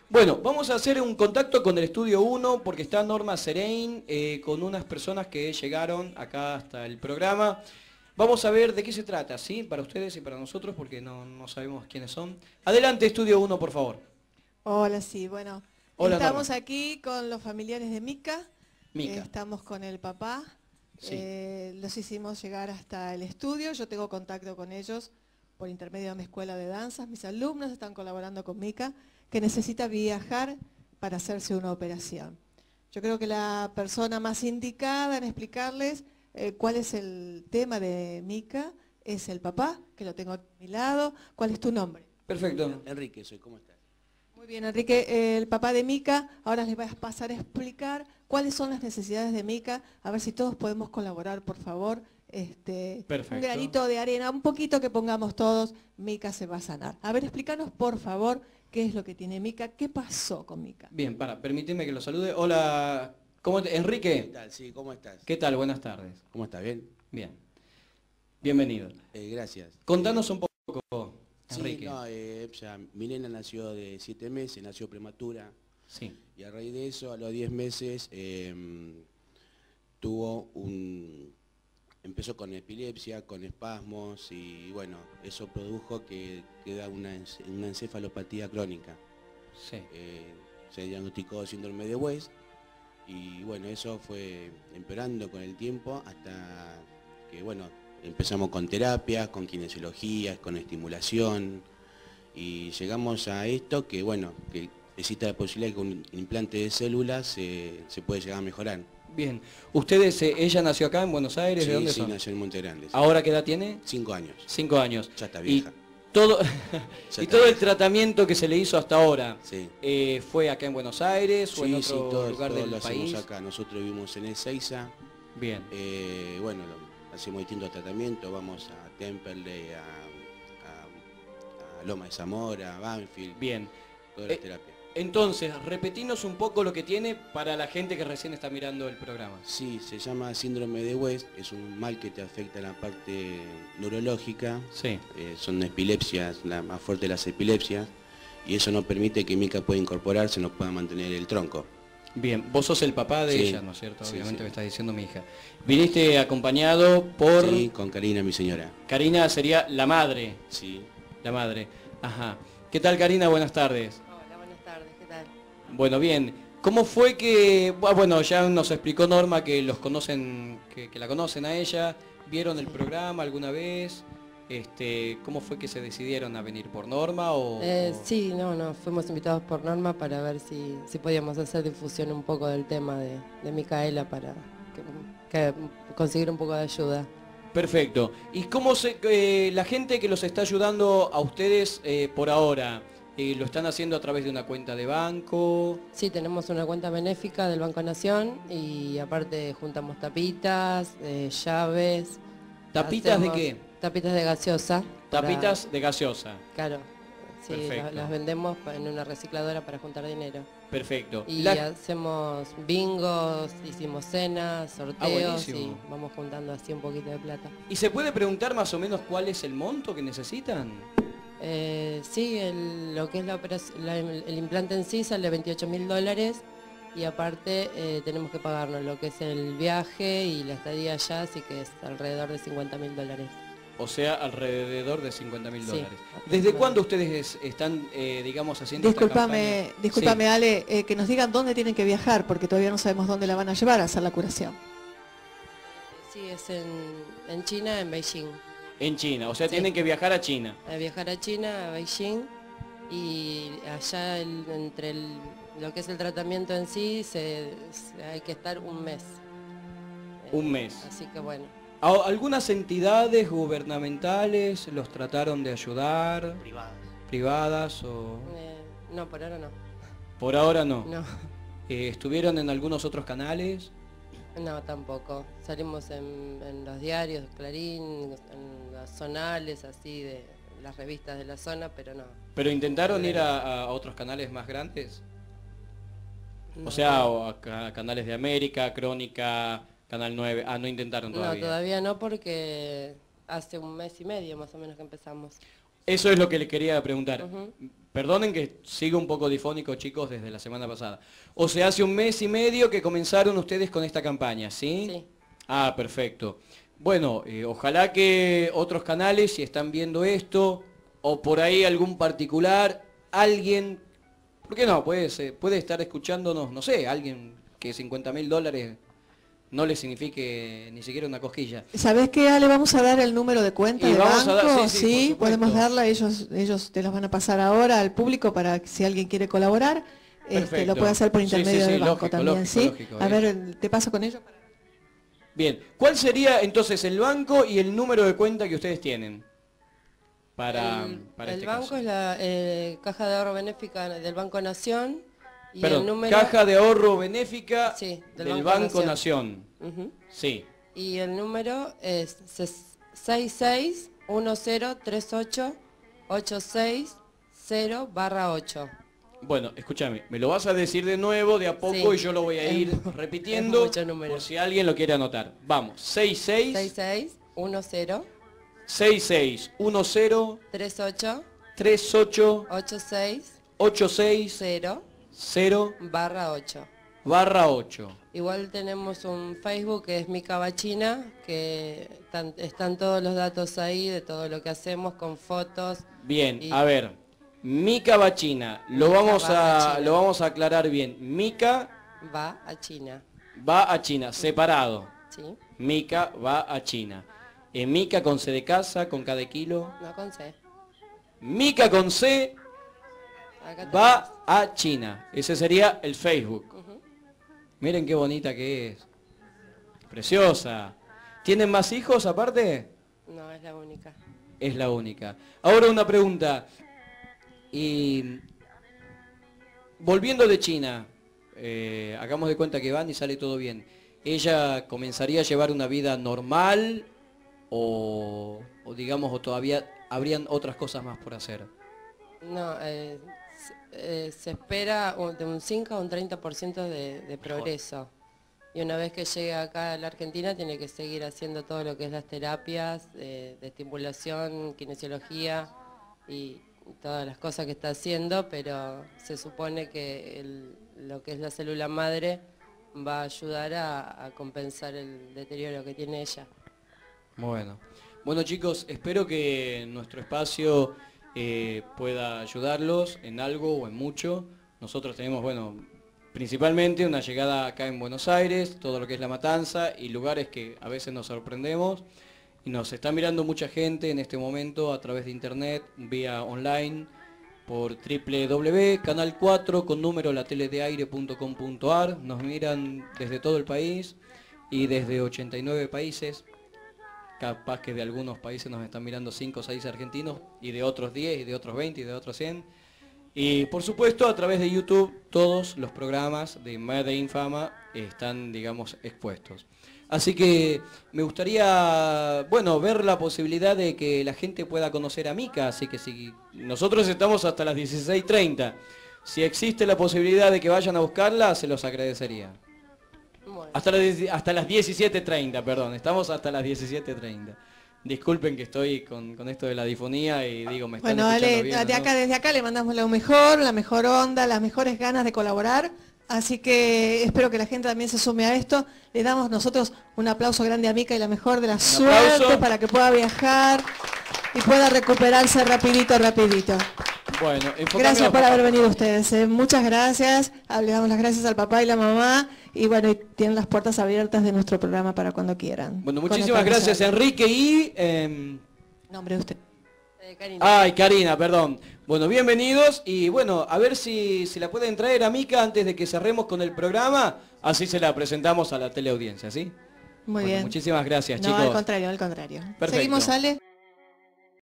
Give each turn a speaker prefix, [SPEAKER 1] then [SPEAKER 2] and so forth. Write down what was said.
[SPEAKER 1] Bueno, vamos a hacer un contacto con el estudio 1 porque está Norma Serein con unas personas que llegaron acá hasta el programa. Vamos a ver de qué se trata, ¿sí? Para ustedes y para nosotros porque no sabemos quiénes son. Adelante, estudio 1, por favor.
[SPEAKER 2] Hola, sí, bueno,
[SPEAKER 1] Hola,
[SPEAKER 2] estamos
[SPEAKER 1] Norma.
[SPEAKER 2] aquí con los familiares de Mica,
[SPEAKER 1] Mica.
[SPEAKER 2] estamos con el papá,
[SPEAKER 1] Sí.
[SPEAKER 2] los hicimos llegar hasta el estudio, yo tengo contacto con ellos por intermedio de mi escuela de danzas, mis alumnos están colaborando con Mica, que necesita viajar para hacerse una operación. Yo creo que la persona más indicada en explicarles cuál es el tema de Mica es el papá, que lo tengo a mi lado. ¿Cuál es tu nombre?
[SPEAKER 1] Perfecto.
[SPEAKER 3] Enrique, ¿cómo estás?
[SPEAKER 2] Muy bien, Enrique, el papá de Mica ahora les va a pasar a explicar cuáles son las necesidades de Mica, a ver si todos podemos colaborar, por favor.
[SPEAKER 1] Perfecto.
[SPEAKER 2] Un granito de arena, un poquito que pongamos todos, Mica se va a sanar. A ver, explícanos, por favor, qué es lo que tiene Mica, qué pasó con Mica.
[SPEAKER 1] Bien, permíteme que lo salude. Hola, Enrique.
[SPEAKER 3] ¿Qué tal? Sí, ¿cómo estás?
[SPEAKER 1] ¿Qué tal? Buenas tardes.
[SPEAKER 3] ¿Cómo estás? ¿Bien?
[SPEAKER 1] Bien. Bienvenido.
[SPEAKER 3] Gracias.
[SPEAKER 1] Contanos un poco, Enrique.
[SPEAKER 3] Sí, no, ya, mi nena nació de 7 meses, nació prematura.
[SPEAKER 1] Sí.
[SPEAKER 3] Y a raíz de eso, a los 10 meses, empezó con epilepsia, con espasmos y bueno, eso produjo que da una encefalopatía crónica.
[SPEAKER 1] Sí.
[SPEAKER 3] Se diagnosticó síndrome de West y bueno, eso fue empeorando con el tiempo hasta que bueno, empezamos con terapias, con kinesiologías, con estimulación y llegamos a esto que bueno, que existe la posibilidad de que un implante de células se puede llegar a mejorar.
[SPEAKER 1] Bien. Ustedes, ella nació acá en Buenos Aires,
[SPEAKER 3] Sí,
[SPEAKER 1] ¿de dónde
[SPEAKER 3] sí,
[SPEAKER 1] son?
[SPEAKER 3] nació en Monte Grande.
[SPEAKER 1] ¿Ahora qué edad tiene?
[SPEAKER 3] 5 años.
[SPEAKER 1] 5 años.
[SPEAKER 3] Ya está vieja.
[SPEAKER 1] Y todo,
[SPEAKER 3] Ya
[SPEAKER 1] y
[SPEAKER 3] está
[SPEAKER 1] todo el
[SPEAKER 3] vieja.
[SPEAKER 1] tratamiento que se le hizo hasta ahora,
[SPEAKER 3] Sí.
[SPEAKER 1] ¿fue acá en Buenos Aires o en
[SPEAKER 3] Sí,
[SPEAKER 1] otro
[SPEAKER 3] todo
[SPEAKER 1] lugar del
[SPEAKER 3] lo
[SPEAKER 1] país?
[SPEAKER 3] hacemos acá. Nosotros vivimos en Ezeiza.
[SPEAKER 1] Bien.
[SPEAKER 3] Bueno, hacemos distintos tratamientos. Vamos a Temperley, a Loma de Zamora, a Banfield.
[SPEAKER 1] Bien.
[SPEAKER 3] Toda la terapia.
[SPEAKER 1] Entonces, repetinos un poco lo que tiene para la gente que recién está mirando el programa.
[SPEAKER 3] Sí, se llama síndrome de West. Es un mal que te afecta la parte neurológica.
[SPEAKER 1] Sí.
[SPEAKER 3] Son epilepsias, la más fuerte de las epilepsias. Y eso no permite que Mica pueda incorporarse, no pueda mantener el tronco.
[SPEAKER 1] Bien, vos sos el papá de
[SPEAKER 3] Sí,
[SPEAKER 1] ella, ¿no es cierto?
[SPEAKER 3] sí,
[SPEAKER 1] Obviamente
[SPEAKER 3] sí.
[SPEAKER 1] me estás diciendo mi hija. Viniste acompañado por...
[SPEAKER 3] Sí, con Karina, mi señora.
[SPEAKER 1] Karina sería la madre.
[SPEAKER 3] Sí.
[SPEAKER 1] La madre. Ajá. ¿Qué tal, Karina? Buenas tardes.
[SPEAKER 4] Hola, buenas tardes, ¿qué tal?
[SPEAKER 1] Bueno, bien. ¿Cómo fue que... Bueno, ya nos explicó Norma que los conocen, que la conocen a ella. ¿Vieron el programa alguna vez? ¿Cómo fue que se decidieron a venir por Norma o...?
[SPEAKER 4] Sí, no, fuimos invitados por Norma para ver si podíamos hacer difusión un poco del tema de Micaela para conseguir un poco de ayuda.
[SPEAKER 1] Perfecto. ¿Y cómo la gente que los está ayudando a ustedes por ahora, lo están haciendo a través de una cuenta de banco?
[SPEAKER 4] Sí, tenemos una cuenta benéfica del Banco Nación y aparte juntamos tapitas, llaves.
[SPEAKER 1] ¿Tapitas de qué?
[SPEAKER 4] Tapitas de gaseosa.
[SPEAKER 1] Tapitas de gaseosa.
[SPEAKER 4] Claro, sí,
[SPEAKER 1] Perfecto.
[SPEAKER 4] las vendemos en una recicladora para juntar dinero.
[SPEAKER 1] Perfecto.
[SPEAKER 4] Y hacemos bingos, hicimos cenas, sorteos y
[SPEAKER 1] buenísimo.
[SPEAKER 4] vamos juntando así un poquito de plata.
[SPEAKER 1] ¿Y se puede preguntar más o menos cuál es el monto que necesitan?
[SPEAKER 4] Sí, lo que es el implante en sí sale $28.000 y aparte tenemos que pagarnos lo que es el viaje y la estadía allá, así que es alrededor de $50.000.
[SPEAKER 1] O sea, alrededor de $50.000.
[SPEAKER 4] Sí.
[SPEAKER 1] ¿Desde cuándo ustedes están, digamos, haciendo esta campaña?
[SPEAKER 2] Discúlpame,
[SPEAKER 1] Sí.
[SPEAKER 2] Ale, que nos digan dónde tienen que viajar, porque todavía no sabemos dónde la van a llevar a hacer la curación.
[SPEAKER 4] Sí, es en China, en Beijing.
[SPEAKER 1] En China, o sea,
[SPEAKER 4] Sí.
[SPEAKER 1] tienen que viajar a China.
[SPEAKER 4] A viajar a China, a Beijing, y allá lo que es el tratamiento en sí, hay que estar un mes.
[SPEAKER 1] Un mes.
[SPEAKER 4] Así que bueno.
[SPEAKER 1] ¿Algunas entidades gubernamentales los trataron de ayudar? ¿Privadas o...?
[SPEAKER 4] No, por ahora no.
[SPEAKER 1] Por ahora no.
[SPEAKER 4] No,
[SPEAKER 1] ¿Estuvieron en algunos otros canales?
[SPEAKER 4] no tampoco. Salimos en los diarios, Clarín, en las zonales, así, de las revistas de la zona, pero no.
[SPEAKER 1] ¿Pero intentaron ir a otros canales más grandes?
[SPEAKER 4] No,
[SPEAKER 1] O sea, o a canales de América, Crónica, Canal 9. Ah, no intentaron todavía.
[SPEAKER 4] No, todavía no, porque hace un mes y medio más o menos que empezamos.
[SPEAKER 1] Eso es lo que le quería preguntar.
[SPEAKER 4] Ujú.
[SPEAKER 1] Perdonen que sigo un poco difónico, chicos, desde la semana pasada. O sea, hace 1 mes y medio que comenzaron ustedes con esta campaña, ¿sí?
[SPEAKER 4] Sí.
[SPEAKER 1] Ah, perfecto. Bueno, ojalá que otros canales, si están viendo esto, o por ahí algún particular, alguien, ¿por qué no? Puede estar escuchándonos, no sé, alguien que $50.000 no le signifique ni siquiera una cosquilla.
[SPEAKER 2] ¿Sabés qué, Ale? Vamos a dar el número de cuenta
[SPEAKER 1] Y
[SPEAKER 2] de
[SPEAKER 1] vamos
[SPEAKER 2] banco.
[SPEAKER 1] a dar- sí, por
[SPEAKER 2] sí,
[SPEAKER 1] supuesto.
[SPEAKER 2] podemos darla, ellos te los van a pasar ahora al público para que si alguien quiere colaborar,
[SPEAKER 1] Perfecto.
[SPEAKER 2] lo puede hacer por
[SPEAKER 1] Sí,
[SPEAKER 2] intermedio
[SPEAKER 1] sí,
[SPEAKER 2] del banco
[SPEAKER 1] lógico,
[SPEAKER 2] también,
[SPEAKER 1] lógico,
[SPEAKER 2] ¿sí?
[SPEAKER 1] lógico,
[SPEAKER 2] A ver, te paso con ellos.
[SPEAKER 1] Bien, ¿cuál sería entonces el banco y el número de cuenta que ustedes tienen? Para
[SPEAKER 4] el
[SPEAKER 1] este
[SPEAKER 4] banco
[SPEAKER 1] caso.
[SPEAKER 4] es la Caja de Ahorro Benéfica del Banco Nación. Y
[SPEAKER 1] Perdón,
[SPEAKER 4] el número...
[SPEAKER 1] Caja de Ahorro Benéfica
[SPEAKER 4] Sí,
[SPEAKER 1] del Banco Nación.
[SPEAKER 4] Ujú.
[SPEAKER 1] Sí.
[SPEAKER 4] Y el número es 66103860/8.
[SPEAKER 1] Bueno, escúchame, me lo vas a decir de nuevo, de a poco,
[SPEAKER 4] Sí.
[SPEAKER 1] y yo lo voy a
[SPEAKER 4] Es
[SPEAKER 1] ir
[SPEAKER 4] mu-
[SPEAKER 1] repitiendo
[SPEAKER 4] es mucho número.
[SPEAKER 1] por si alguien lo quiere anotar. Vamos,
[SPEAKER 4] 661038
[SPEAKER 1] 38 86 0/8.
[SPEAKER 4] Igual tenemos un Facebook que es Mica Bachina, que están todos los datos ahí de todo lo que hacemos con fotos.
[SPEAKER 1] Bien,
[SPEAKER 4] Y-
[SPEAKER 1] a ver, Mica Bachina, lo
[SPEAKER 4] Mica
[SPEAKER 1] vamos
[SPEAKER 4] va a
[SPEAKER 1] a
[SPEAKER 4] China.
[SPEAKER 1] lo vamos a aclarar bien. Mica
[SPEAKER 4] Va a China,
[SPEAKER 1] va a China, separado.
[SPEAKER 4] ¿sí?
[SPEAKER 1] Mica va a China. Mica con C de casa, con K de kilo.
[SPEAKER 4] No con C.
[SPEAKER 1] Mica con C
[SPEAKER 4] Acá
[SPEAKER 1] va a China. Ese sería el Facebook.
[SPEAKER 4] tenemos. Ujú.
[SPEAKER 1] Miren qué bonita que es. Preciosa. ¿Tienen más hijos aparte?
[SPEAKER 4] No, es la única.
[SPEAKER 1] Es la única. Ahora una pregunta. Y volviendo de China, hagamos de cuenta que van y sale todo bien. ¿Ella comenzaría a llevar una vida normal o digamos, o todavía habrían otras cosas más por hacer?
[SPEAKER 4] No, se espera de un 5 a un 30% de progreso. Y una vez que llegue acá a la Argentina tiene que seguir haciendo todo lo que es las terapias de estimulación, kinesiología y todas las cosas que está haciendo, pero se supone que lo que es la célula madre va a ayudar a compensar el deterioro que tiene ella.
[SPEAKER 1] Bueno chicos, espero que nuestro espacio pueda ayudarlos en algo o en mucho. Nosotros tenemos, bueno, principalmente una llegada acá en Buenos Aires, todo lo que es La Matanza y lugares que a veces nos sorprendemos. Y nos está mirando mucha gente en este momento a través de internet, vía online, por www.canal4 con número lateledeaire.com.ar. Nos miran desde todo el país y desde 89 países. Capaz que de algunos países nos están mirando 5 o 6 argentinos y de otros 10 y de otros 20 y de otros 100. Y por supuesto a través de YouTube todos los programas de Made in Fama están, digamos, expuestos. Así que me gustaría, bueno, ver la posibilidad de que la gente pueda conocer a Mica. Así que si nosotros estamos hasta las 16:30, si existe la posibilidad de que vayan a buscarla, se los agradecería.
[SPEAKER 4] Bueno.
[SPEAKER 1] Hasta las 17:30, perdón, estamos hasta las 17:30. Disculpen que estoy con esto de la difonía y digo, me están
[SPEAKER 2] Bueno,
[SPEAKER 1] escuchando
[SPEAKER 2] Ale,
[SPEAKER 1] bien, ¿no?
[SPEAKER 2] desde acá le mandamos lo mejor, la mejor onda, las mejores ganas de colaborar. Así que espero que la gente también se sume a esto. Le damos nosotros un aplauso grande a Mica y la mejor de la suerte
[SPEAKER 1] aplauso.
[SPEAKER 2] para que pueda viajar y pueda recuperarse rapidito.
[SPEAKER 1] Bueno, enfocame
[SPEAKER 2] Gracias
[SPEAKER 1] a
[SPEAKER 2] por
[SPEAKER 1] papá.
[SPEAKER 2] haber venido ustedes. Muchas gracias. Le damos las gracias al papá y la mamá. Y bueno, y tienen las puertas abiertas de nuestro programa para cuando quieran.
[SPEAKER 1] Bueno,
[SPEAKER 2] Con
[SPEAKER 1] muchísimas
[SPEAKER 2] esta
[SPEAKER 1] gracias
[SPEAKER 2] persona.
[SPEAKER 1] Enrique y...
[SPEAKER 2] Nombre de usted.
[SPEAKER 4] Karina.
[SPEAKER 1] Ay, Karina, perdón. Bueno, bienvenidos y bueno, a ver si la pueden traer a Mica antes de que cerremos con el programa, así se la presentamos a la teleaudiencia, ¿sí?
[SPEAKER 2] Muy
[SPEAKER 1] Bueno,
[SPEAKER 2] bien.
[SPEAKER 1] muchísimas gracias,
[SPEAKER 2] No,
[SPEAKER 1] chicos.
[SPEAKER 2] al contrario.
[SPEAKER 1] Perfecto.
[SPEAKER 2] Seguimos, Ale.